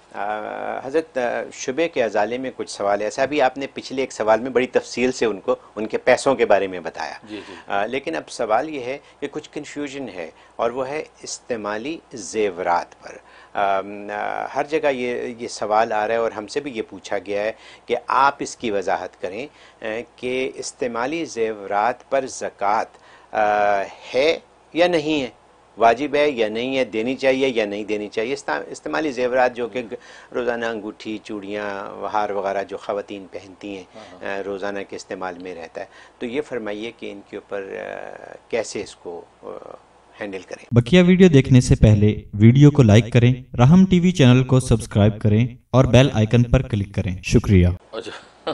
حضرت شبے کے ازالے میں کچھ سوال ایسا بھی آپ نے پچھلے ایک سوال میں بڑی تفصیل سے ان کے پیسوں کے بارے میں بتایا، لیکن اب سوال یہ ہے کہ کچھ کنفیوژن ہے، اور وہ ہے استعمالی زیورات پر۔ ہر جگہ یہ سوال آ رہا ہے، اور ہم سے بھی یہ پوچھا گیا ہے کہ آپ اس کی وضاحت کریں کہ استعمالی زیورات پر زکوٰۃ ہے یا نہیں ہے، واجب ہے یا نہیں ہے، دینی چاہیے یا نہیں دینی چاہیے۔ استعمالی زیورات جو کہ روزانہ انگوٹھی، چوڑیاں، ہار وغیرہ جو خواتین پہنتی ہیں، روزانہ کے استعمال میں رہتا ہے، تو یہ فرمائیے کہ ان کے اوپر کیسے اس کو ہینڈل کریں۔ بقیہ ویڈیو دیکھنے سے پہلے ویڈیو کو لائک کریں، راہم ٹی وی چینل کو سبسکرائب کریں اور بیل آئیکن پر کلک کریں۔ شکریہ۔ اچھا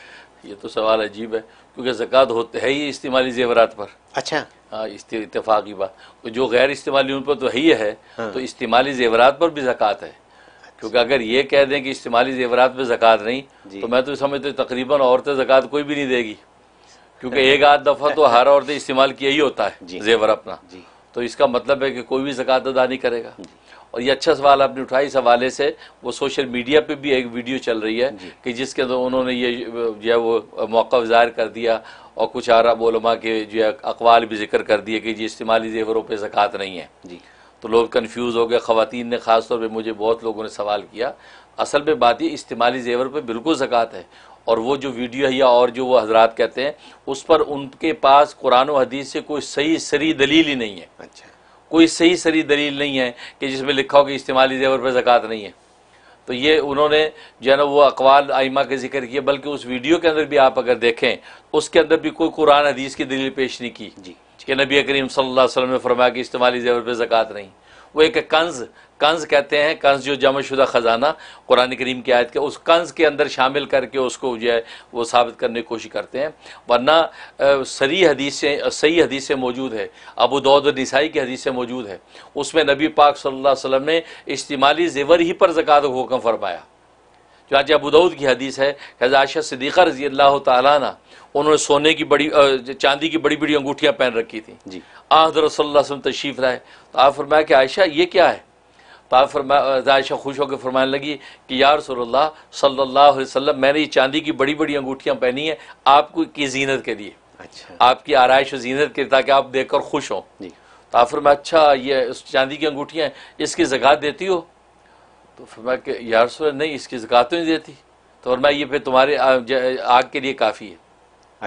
یہ تو سوال عجیب ہے، کیونکہ زکوٰۃ ہوتے ہے ہی استعمالی زیورات پر۔ اچھا، ہاں اتفاقی بات، جو غیر استعمالی ان پر تو ہے ہی ہے، تو استعمالی زیورات پر بھی زکوٰۃ ہے۔ کیونکہ اگر یہ کہہ دیں کہ استعمالی زیورات پہ زکوٰۃ نہیں، تو میں تو سمجھتا ہوں تقریباً عورتیں زکوٰۃ کوئی بھی نہیں دے گی، کیونکہ ایک آدھ دفعہ تو ہر عورت استعمال کیا ہی ہوتا ہے زیور اپنا، تو اس کا مطلب ہے کہ کوئی بھی زکوٰۃ ادا نہیں کرے گا۔ اور یہ اچھا سوال آپ نے اٹھایا، اس حوالے سے وہ سوشل میڈیا پہ بھی ایک ویڈیو چل رہی ہے کہ جس کے اندر انہوں نے یہ جو ہے وہ موقع ظاہر کر دیا، اور کچھ عرب علماء کے جو ہے اقوال بھی ذکر کر دیے کہ جی استعمالی زیوروں پہ زکوٰۃ نہیں ہے۔ تو لوگ کنفیوز ہو گئے، خواتین نے خاص طور پہ، مجھے بہت لوگوں نے سوال کیا۔ اصل میں بات یہ استعمالی زیور پہ بالکل زکوٰۃ ہے، اور وہ جو ویڈیو ہے یا اور جو وہ حضرات کہتے ہیں اس پر ان کے پاس قرآن و حدیث سے کوئی صحیح سری دلیل ہی نہیں ہے۔ اچھا، کوئی صحیح سری دلیل نہیں ہے کہ جس میں لکھا ہو کہ استعمالی زیور پہ زکوٰۃ نہیں ہے۔ تو یہ انہوں نے جو ہے نا وہ اقوال ائمہ کے ذکر کیے، بلکہ اس ویڈیو کے اندر بھی آپ اگر دیکھیں اس کے اندر بھی کوئی قرآن حدیث کی دلیل پیش نہیں کی کہ نبی کریم صلی اللہ علیہ وسلم نے فرمایا کہ استعمالی زیور پہ زکوٰۃ نہیں۔ وہ ایک کنز کہتے ہیں، کنز جو جمع شدہ خزانہ قرآن کریم کی آیت کے، اس کنز کے اندر شامل کر کے اس کو جو ہے وہ ثابت کرنے کی کوشش کرتے ہیں، ورنہ صحیح حدیث سے موجود ہے، ابو داؤد اور نسائی کی حدیث سے موجود ہے، اس میں نبی پاک صلی اللہ علیہ وسلم نے استعمالی زیور ہی پر زکوٰۃ کا حکم فرمایا۔ چنانچہ ابو داؤد کی حدیث ہے کہ عائشہ صدیقہ رضی اللہ تعالیٰ عنہ، انہوں نے سونے کی چاندی کی بڑی بڑی انگوٹھیاں پہن رکھی تھیں۔ حضرت صلی اللہ علیہ وسلم تشریف لائے تو آپ فرمایا کہ عائشہ یہ کیا ہے؟ تو آپ عائشہ خوش ہو کے فرمانے لگی کہ یا رسول اللہ صلی اللہ علیہ وسلم، میں نے یہ چاندی کی بڑی بڑی انگوٹھیاں پہنی ہیں آپ کی زینت کے لیے، آپ کی آرائش و زینت کے، تاکہ آپ دیکھ کر خوش ہوں۔ تو آپ فرمایا اچھا یہ چاندی کی انگوٹھیاں ہیں، اس کی زکوٰۃ دیتی ہو؟ تو فرمایا کہ یا رسول اللہ نہیں، اس کی زکوٰۃ تو نہیں دیتی۔ تو فرمایا یہ پھر تمہارے آگ کے لیے کافی ہے،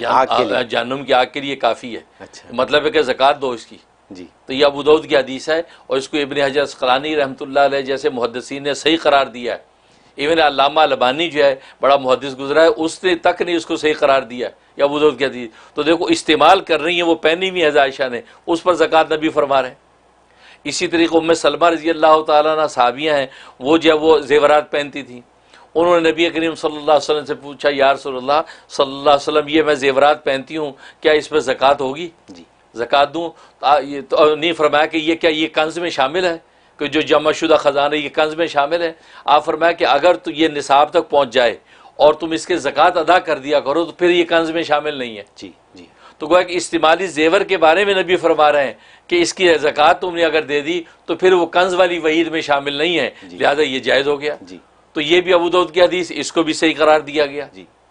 جہنم کی آگ کے لیے کافی ہے، مطلب ہے کہ زکوٰۃ دو اس کی۔ تو یہ ابو داؤد کی حدیث ہے، اور اس کو ابن حجر عسقلانی رحمۃ اللہ علیہ جیسے محدثین نے صحیح قرار دیا ہے۔ ایون علامہ البانی جو ہے بڑا محدث گزرا ہے، اس نے تک نے اس کو صحیح قرار دیا ہے، یہ ابو داؤد کی حدیث۔ تو دیکھو استعمال کر رہی ہیں، وہ پہنی ہوئی ہے عائشہ نے، اس پر زکوٰۃ نبی فرما رہے ہیں۔ اسی طریقے ام سلمہ رضی اللہ تعالیٰ عنہ صحابیہ ہیں، وہ جو ہے وہ زیورات پہنتی تھیں، انہوں نے نبی کریم صلی اللہ علیہ وسلم سے پوچھا یا رسول اللہ صلی اللہ علیہ وسلم، یہ میں زیورات پہنتی ہوں، کیا اس پہ زکوٰۃ ہوگی؟ زکوٰۃ دوں؟ تو نہیں فرمایا کہ یہ کیا یہ کنز میں شامل ہے، کہ جو جمع شدہ خزانہ یہ کنز میں شامل ہے؟ آپ فرمایا کہ اگر تو یہ نصاب تک پہنچ جائے اور تم اس کے زکوٰۃ ادا کر دیا کرو تو پھر یہ کنز میں شامل نہیں ہے۔ تو گویا کہ استعمالی زیور کے بارے میں نبی فرما رہے ہیں کہ اس کی زکوٰۃ تم نے اگر دے دی تو پھر وہ کنز والی وعید میں شامل نہیں ہے، لہذا یہ جائز ہو گیا۔ تو یہ بھی ابو داؤد کی حدیث، اس کو بھی صحیح قرار دیا گیا۔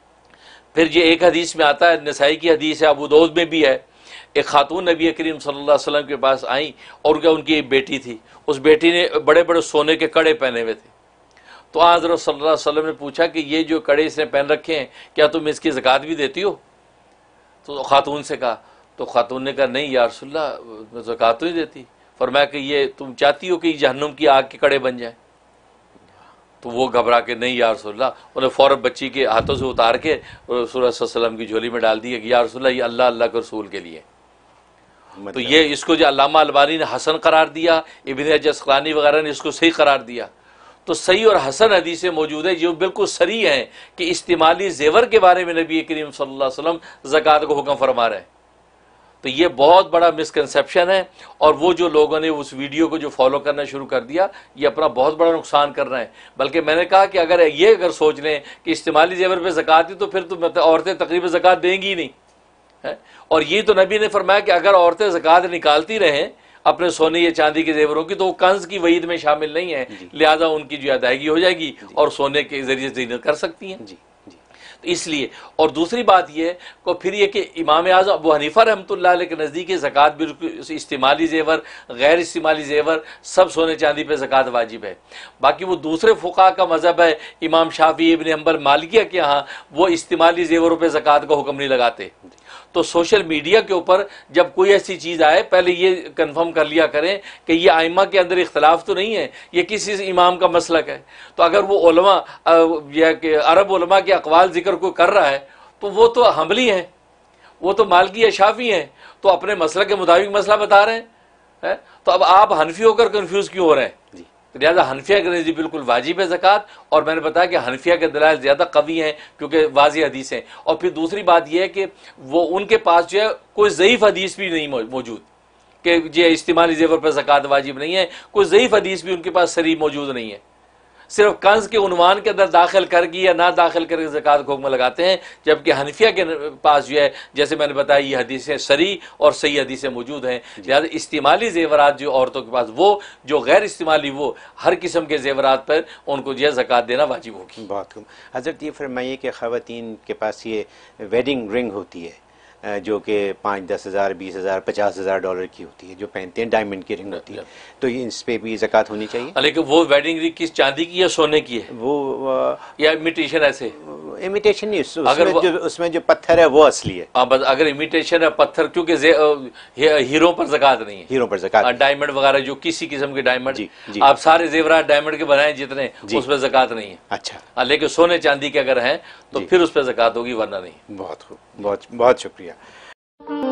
پھر یہ ایک حدیث میں آتا ہے، نسائی کی حدیث ہے، ابو داؤد میں بھی ہے، ایک خاتون نبی کریم صلی اللہ علیہ وسلم کے پاس آئیں، اور ان کی ایک بیٹی تھی، اس بیٹی نے بڑے بڑے سونے کے کڑے پہنے ہوئے تھے۔ تو حضرت صلی اللہ علیہ وسلم نے پوچھا کہ یہ جو کڑے اس نے پہن رکھے ہیں کیا تم اس کی زکوٰۃ بھی دیتی ہو؟ تو خاتون سے کہا، تو خاتون نے کہا نہیں یا رسول اللہ میں زکوٰۃ تو نہیں دیتی۔ فرمایا کہ یہ تم چاہتی ہو کہ جہنم کی آگ کے کڑے بن جائیں؟ تو وہ گھبرا کے نہیں یا رسول اللہ، انہیں فوراً بچی کے ہاتھوں سے اتار کے رسول اللہ صلی اللہ علیہ وسلم کی جھولی میں ڈال دیا کہ یا رسول اللہ یہ اللہ اللہ کے رسول کے لیے۔ تو یہ اس کو جو علامہ البانی نے حسن قرار دیا، ابن حجر عسقلانی وغیرہ نے اس کو صحیح قرار دیا۔ تو صحیح اور حسن حدیثیں موجود ہیں جو بالکل صریح ہیں کہ استعمالی زیور کے بارے میں نبی کریم صلی اللہ علیہ وسلم زکوٰۃ کو حکم فرما رہے ہیں۔ تو یہ بہت بڑا مسکنسیپشن ہے، اور وہ جو لوگوں نے اس ویڈیو کو جو فالو کرنا شروع کر دیا یہ اپنا بہت بڑا نقصان کر رہے ہیں۔ بلکہ میں نے کہا کہ اگر سوچ لیں کہ استعمالی زیور پہ زکوٰۃ دی تو پھر تو عورتیں تقریباً زکوٰۃ دیں گی ہی نہیں، اور یہ تو نبی نے فرمایا کہ اگر عورتیں زکوٰۃ نکالتی رہیں اپنے سونے یا چاندی کے زیوروں کی تو وہ کنز کی وعید میں شامل نہیں ہے، لہذا ان کی جو ادائیگی ہو جائے گی اور سونے کے ذریعے زینت کر سکتی ہیں۔ تو اس لیے، اور دوسری بات یہ کہ پھر یہ کہ امام اعظم ابو حنیفہ رحمۃ اللہ علیہ کے نزدیک زکوٰۃ بالکل استعمالی زیور، غیر استعمالی زیور، سب سونے چاندی پہ زکوٰۃ واجب ہے۔ باقی وہ دوسرے فقہا کا مذہب ہے، امام شافعی، ابن حنبل، مالکیہ کے ہاں وہ استعمالی زیوروں پہ زکوٰۃ کا حکم نہیں لگاتے۔ تو سوشل میڈیا کے اوپر جب کوئی ایسی چیز آئے، پہلے یہ کنفرم کر لیا کریں کہ یہ ائمہ کے اندر اختلاف تو نہیں ہے، یہ کسی امام کا مسلک ہے۔ تو اگر وہ علماء یا کہ عرب علماء کے اقوال ذکر کوئی کر رہا ہے تو وہ تو حنبلی ہیں، وہ تو مالکی یا شافعی ہیں، تو اپنے مسلک کے مطابق مسئلہ بتا رہے ہیں۔ تو اب آپ حنفی ہو کر کنفیوز کیوں ہو رہے ہیں؟ لہٰذا حنفیہ کے نزدیک بالکل واجب ہے زکوٰۃ، اور میں نے بتایا کہ حنفیہ کے دلائل زیادہ قوی ہیں کیونکہ واضح حدیث ہیں۔ اور پھر دوسری بات یہ ہے کہ وہ ان کے پاس جو ہے کوئی ضعیف حدیث بھی نہیں موجود کہ یہ استعمالی زیور پر زکوٰۃ واجب نہیں ہے، کوئی ضعیف حدیث بھی ان کے پاس صریح موجود نہیں ہے۔ صرف کنز کے عنوان کے اندر داخل کر کے یا نہ داخل کر کے زکوٰۃ کو حکم لگاتے ہیں، جبکہ حنفیہ کے پاس جو ہے جیسے میں نے بتایا یہ حدیثیں صریح اور صحیح حدیثیں موجود ہیں۔ لہٰذا استعمالی زیورات جو عورتوں کے پاس، وہ جو غیر استعمالی، وہ ہر قسم کے زیورات پر ان کو جو ہے زکوٰۃ دینا واجب ہوگی۔ بہت خوب حضرت، یہ فرمائیے کہ خواتین کے پاس یہ ویڈنگ رنگ ہوتی ہے جو کہ 5-10 ہزار 20 ہزار 50 ہزار ڈالر کی ہوتی ہے، جو پہنتے ہیں ڈائمنڈ کی رنگ ہوتی ہے، تو یہ اس پہ بھی زکوٰۃ ہونی چاہیے؟ لیکن وہ ویڈنگ رنگ کس چاندی کی یا سونے کی ہے؟ وہ یا امیٹیشن ایسے؟ امیٹیشن نہیں، اس میں جو پتھر ہے وہ اصلی ہے۔ بس اگر امیٹیشن ہے پتھر، کیونکہ ہیروں پر زکوٰۃ نہیں ہے، ہیروں پر زکوٰۃ، ڈائمنڈ وغیرہ جو کسی قسم کے ڈائمنڈ، آپ سارے زیورات ڈائمنڈ کے بنائیں جتنے، اس پہ زکوٰۃ نہیں ہے۔ اچھا، لیکن سونے چاندی کے اگر ہیں تو پھر اس پہ زکوٰۃ ہوگی، ورنہ نہیں۔ بہت خوب، بہت بہت شکریہ۔